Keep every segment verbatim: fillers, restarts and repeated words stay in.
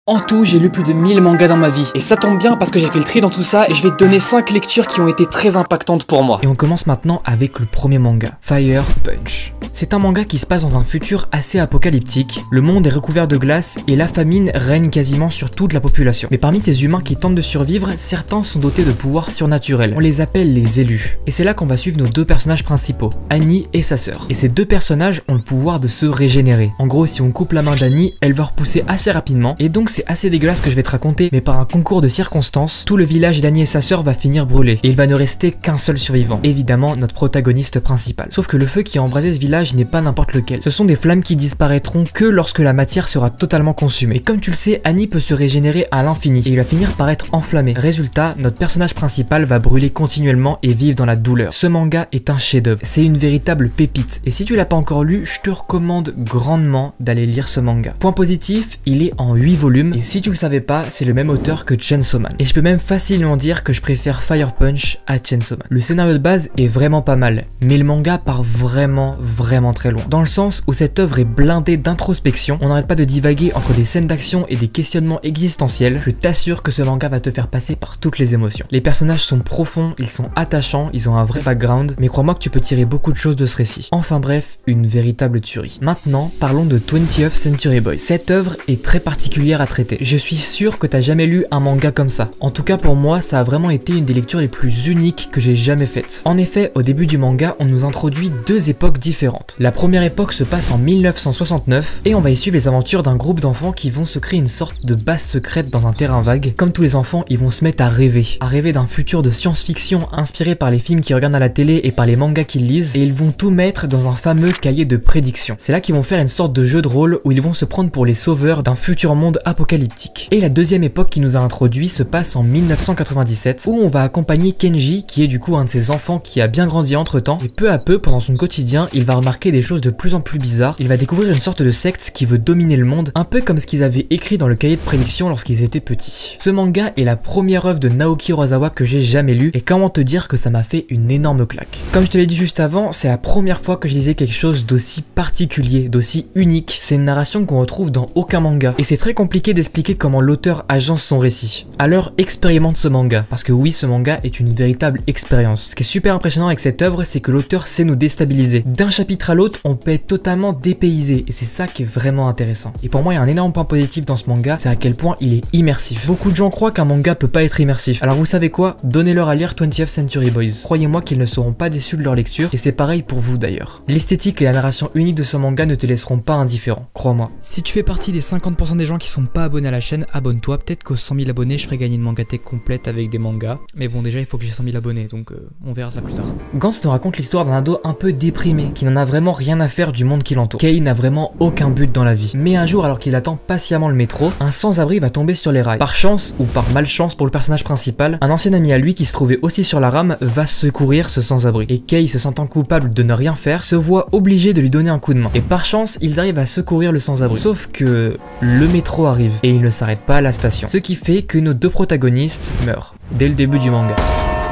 En tout, j'ai lu plus de mille mangas dans ma vie. Et ça tombe bien parce que j'ai fait le tri dans tout ça et je vais te donner cinq lectures qui ont été très impactantes pour moi. Et on commence maintenant avec le premier manga, Fire Punch. C'est un manga qui se passe dans un futur assez apocalyptique. Le monde est recouvert de glace et la famine règne quasiment sur toute la population. Mais parmi ces humains qui tentent de survivre, certains sont dotés de pouvoirs surnaturels. On les appelle les élus. Et c'est là qu'on va suivre nos deux personnages principaux, Annie et sa sœur. Et ces deux personnages ont le pouvoir de se régénérer. En gros, si on coupe la main d'Annie, elle va repousser assez rapidement. Et donc c'est assez dégueulasse ce que je vais te raconter, mais par un concours de circonstances, tout le village d'Annie et sa sœur va finir brûlé. Et il va ne rester qu'un seul survivant. Évidemment, notre protagoniste principal. Sauf que le feu qui a embrasé ce village n'est pas n'importe lequel. Ce sont des flammes qui disparaîtront que lorsque la matière sera totalement consumée. Et comme tu le sais, Annie peut se régénérer à l'infini. Et il va finir par être enflammé. Résultat, notre personnage principal va brûler continuellement et vivre dans la douleur. Ce manga est un chef-d'œuvre. C'est une véritable pépite. Et si tu l'as pas encore lu, je te recommande grandement d'aller lire ce manga. Point positif, il est en huit volumes. Et si tu le savais pas, c'est le même auteur que Chainsaw Man. Et je peux même facilement dire que je préfère Fire Punch à Chainsaw Man. Le scénario de base est vraiment pas mal, mais le manga part vraiment, vraiment très loin. Dans le sens où cette œuvre est blindée d'introspection, on n'arrête pas de divaguer entre des scènes d'action et des questionnements existentiels. Je t'assure que ce manga va te faire passer par toutes les émotions. Les personnages sont profonds, ils sont attachants, ils ont un vrai background, mais crois-moi que tu peux tirer beaucoup de choses de ce récit. Enfin bref, une véritable tuerie. Maintenant, parlons de twentieth Century Boys. Cette œuvre est très particulière à traiter. Je suis sûr que t'as jamais lu un manga comme ça. En tout cas pour moi, ça a vraiment été une des lectures les plus uniques que j'ai jamais faites. En effet, au début du manga, on nous introduit deux époques différentes. La première époque se passe en mille neuf cent soixante-neuf et on va y suivre les aventures d'un groupe d'enfants qui vont se créer une sorte de base secrète dans un terrain vague. Comme tous les enfants, ils vont se mettre à rêver. À rêver d'un futur de science-fiction inspiré par les films qu'ils regardent à la télé et par les mangas qu'ils lisent, et ils vont tout mettre dans un fameux cahier de prédictions. C'est là qu'ils vont faire une sorte de jeu de rôle où ils vont se prendre pour les sauveurs d'un futur monde apocalyptique. Et la deuxième époque qui nous a introduit se passe en mille neuf cent quatre-vingt-dix-sept où on va accompagner Kenji qui est du coup un de ces enfants qui a bien grandi entre temps, et peu à peu pendant son quotidien il va remarquer des choses de plus en plus bizarres. Il va découvrir une sorte de secte qui veut dominer le monde, un peu comme ce qu'ils avaient écrit dans le cahier de prédiction lorsqu'ils étaient petits. Ce manga est la première œuvre de Naoki Urasawa que j'ai jamais lu, et comment te dire que ça m'a fait une énorme claque. Comme je te l'ai dit juste avant, c'est la première fois que je lisais quelque chose d'aussi particulier, d'aussi unique. C'est une narration qu'on retrouve dans aucun manga, et c'est très compliqué d'expliquer comment l'auteur agence son récit. Alors expérimente ce manga, parce que oui, ce manga est une véritable expérience. Ce qui est super impressionnant avec cette œuvre, c'est que l'auteur sait nous déstabiliser. D'un chapitre à l'autre, on peut être totalement dépaysé, et c'est ça qui est vraiment intéressant. Et pour moi, il y a un énorme point positif dans ce manga, c'est à quel point il est immersif. Beaucoup de gens croient qu'un manga peut pas être immersif. Alors vous savez quoi? Donnez-leur à lire twentieth Century Boys. Croyez-moi qu'ils ne seront pas déçus de leur lecture, et c'est pareil pour vous d'ailleurs. L'esthétique et la narration unique de ce manga ne te laisseront pas indifférent, crois-moi. Si tu fais partie des cinquante pour cent des gens qui sont pas abonnés à la chaîne, abonne-toi. Peut-être qu'aux cent mille abonnés, je ferai gagner une mangatech complète avec des mangas. Mais bon, déjà, il faut que j'ai cent mille abonnés, donc euh, on verra ça plus tard. Gantz nous raconte l'histoire d'un ado un peu déprimé, qui n'en a vraiment rien à faire du monde qui l'entoure. Kei n'a vraiment aucun but dans la vie. Mais un jour, alors qu'il attend patiemment le métro, un sans-abri va tomber sur les rails. Par chance, ou par malchance pour le personnage principal, un ancien ami à lui qui se trouvait aussi sur la rame va secourir ce sans-abri. Et Kei, se sentant coupable de ne rien faire, se voit obligé de lui donner un coup de main. Et par chance, ils arrivent à secourir le sans-abri. Sauf que le métro arrive, et il ne s'arrête pas à la station. Ce qui fait que nos deux protagonistes meurent, dès le début du manga.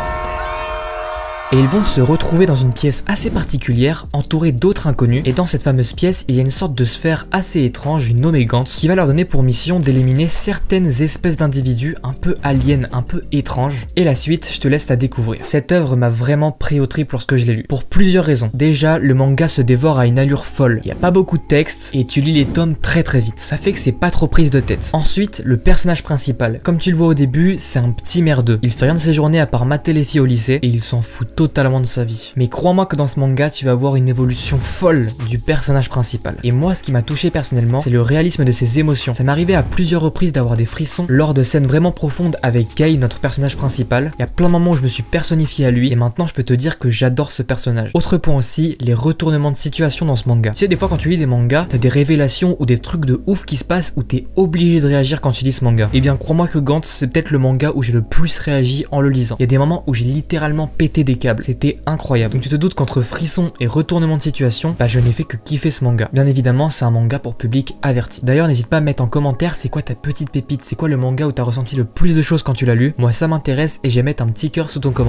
Et ils vont se retrouver dans une pièce assez particulière, entourée d'autres inconnus, et dans cette fameuse pièce, il y a une sorte de sphère assez étrange, nommée Gantz, qui va leur donner pour mission d'éliminer certaines espèces d'individus un peu aliens, un peu étranges. Et la suite, je te laisse la découvrir. Cette œuvre m'a vraiment pris au trip lorsque je l'ai lu, pour plusieurs raisons. Déjà, le manga se dévore à une allure folle, il n'y a pas beaucoup de texte, et tu lis les tomes très très vite. Ça fait que c'est pas trop prise de tête. Ensuite, le personnage principal. Comme tu le vois au début, c'est un petit merdeux. Il fait rien de ses journées à part mater les filles au lycée, et il s'en fout totalement de sa vie. Mais crois-moi que dans ce manga, tu vas voir une évolution folle du personnage principal. Et moi, ce qui m'a touché personnellement, c'est le réalisme de ses émotions. Ça m'est arrivé à plusieurs reprises d'avoir des frissons lors de scènes vraiment profondes avec Kei, notre personnage principal. Il y a plein de moments où je me suis personnifié à lui, et maintenant je peux te dire que j'adore ce personnage. Autre point aussi, les retournements de situation dans ce manga. Tu sais, des fois quand tu lis des mangas, t'as des révélations ou des trucs de ouf qui se passent où t'es obligé de réagir quand tu lis ce manga. Et bien crois-moi que Gantz, c'est peut-être le manga où j'ai le plus réagi en le lisant. Il y a des moments où j'ai littéralement pété des câbles. C'était incroyable. Donc tu te doutes qu'entre frissons et retournement de situation, bah je n'ai fait que kiffer ce manga. Bien évidemment, c'est un manga pour public averti. D'ailleurs, n'hésite pas à mettre en commentaire c'est quoi ta petite pépite, c'est quoi le manga où t'as ressenti le plus de choses quand tu l'as lu. Moi ça m'intéresse et je vais mettre un petit cœur sous ton commentaire.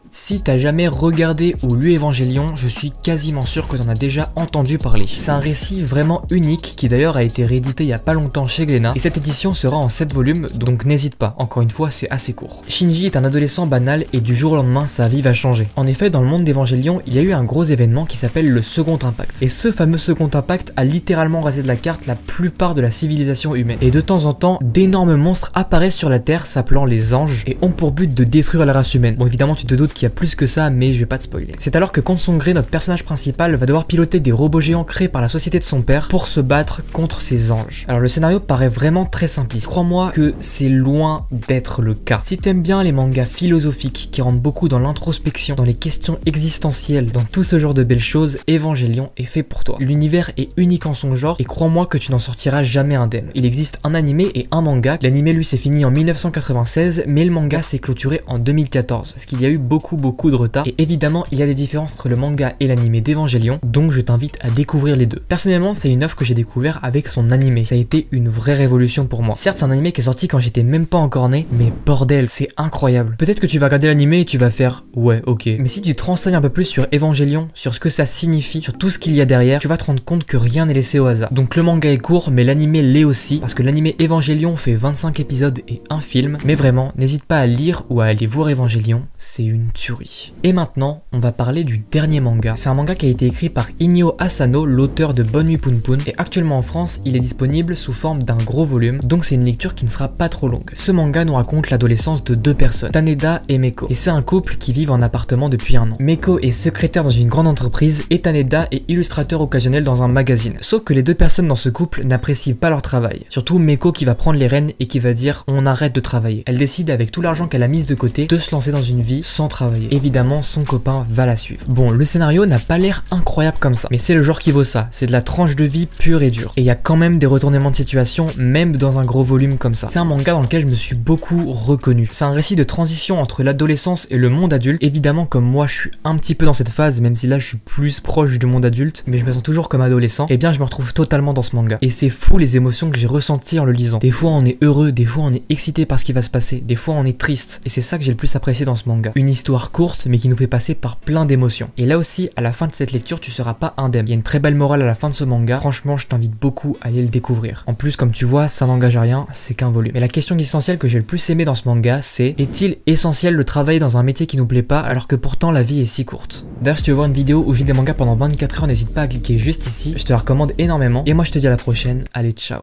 Si t'as jamais regardé ou lu Evangelion, je suis quasiment sûr que t'en as déjà entendu parler. C'est un récit vraiment unique qui d'ailleurs a été réédité il y a pas longtemps chez Glénat et cette édition sera en sept volumes donc n'hésite pas, encore une fois c'est assez court. Shinji est un adolescent banal et du jour au lendemain sa vie va changer. En effet dans le monde d'Evangelion il y a eu un gros événement qui s'appelle le Second Impact et ce fameux Second Impact a littéralement rasé de la carte la plupart de la civilisation humaine et de temps en temps d'énormes monstres apparaissent sur la Terre s'appelant les anges et ont pour but de détruire la race humaine. Bon évidemment tu te doutes qu'il y a plus que ça mais je vais pas te spoiler. C'est alors que Konsongre, notre personnage principal, va devoir piloter des robots géants créés par la société de son père pour se battre contre ces anges. Alors le scénario paraît vraiment très simpliste. Crois-moi que c'est loin d'être le cas. Si t'aimes bien les mangas philosophiques qui rentrent beaucoup dans l'introspection, dans les questions existentielles, dans tout ce genre de belles choses, Evangelion est fait pour toi. L'univers est unique en son genre et crois-moi que tu n'en sortiras jamais indemne. Il existe un animé et un manga. L'animé lui s'est fini en mille neuf cent quatre-vingt-seize mais le manga s'est clôturé en deux mille quatorze parce qu'il y a eu beaucoup beaucoup de retard et évidemment il y a des différences entre le manga et l'animé d'Evangelion donc je t'invite à découvrir les deux. Personnellement c'est une œuvre que j'ai découvert avec son animé, ça a été une vraie révolution pour moi. Certes c'est un animé qui est sorti quand j'étais même pas encore né mais bordel c'est incroyable. Peut-être que tu vas regarder l'animé et tu vas faire ouais ok mais si tu te renseignes un peu plus sur Evangelion, sur ce que ça signifie, sur tout ce qu'il y a derrière, tu vas te rendre compte que rien n'est laissé au hasard. Donc le manga est court mais l'animé l'est aussi parce que l'animé Evangelion fait vingt-cinq épisodes et un film mais vraiment n'hésite pas à lire ou à aller voir Evangelion, c'est une tuerie. Et maintenant on va parler du dernier manga. C'est un manga qui a été écrit par Inyo Asano, l'auteur de Bonne Nuit Poun-Poun et actuellement en France il est disponible sous forme d'un gros volume donc c'est une lecture qui ne sera pas trop longue. Ce manga nous raconte l'adolescence de deux personnes, Taneda et Meiko, et c'est un couple qui vivent en appartement depuis un an. Meiko est secrétaire dans une grande entreprise et Taneda est illustrateur occasionnel dans un magazine. Sauf que les deux personnes dans ce couple n'apprécient pas leur travail. Surtout Meiko qui va prendre les rênes et qui va dire on arrête de travailler. Elle décide avec tout l'argent qu'elle a mis de côté de se lancer dans une vie sans travailler. Évidemment son copain va la suivre. Bon le scénario n'a pas l'air incroyable comme ça mais c'est le genre qui vaut ça. C'est de la tranche de vie pure et dure. Et il y a quand même des retournements de situation même dans un gros volume comme ça. C'est un manga dans lequel je me suis beaucoup reconnu. C'est un récit de transition entre l'adolescence et le monde adulte. Évidemment comme moi je suis un petit peu dans cette phase même si là je suis plus proche du monde adulte mais je me sens toujours comme adolescent et bien je me retrouve totalement dans ce manga. Et c'est fou les émotions que j'ai ressenties en le lisant. Des fois on est heureux, des fois on est excité par ce qui va se passer, des fois on est triste et c'est ça que j'ai le plus apprécié dans ce manga. Une histoire courte mais qui nous fait passer par plein d'émotions. Et là aussi à la fin de cette lecture tu seras pas indemne. Il y a une très belle morale à la fin de ce manga, franchement je t'invite beaucoup à aller le découvrir. En plus comme tu vois ça n'engage à rien, c'est qu'un volume. Mais la question existentielle que j'ai le plus aimé dans ce manga c'est est-il essentiel de travailler dans un métier qui nous plaît pas alors que pourtant la vie est si courte? D'ailleurs si tu veux voir une vidéo où je lis des mangas pendant vingt-quatre heures n'hésite pas à cliquer juste ici, je te la recommande énormément et moi je te dis à la prochaine, allez ciao.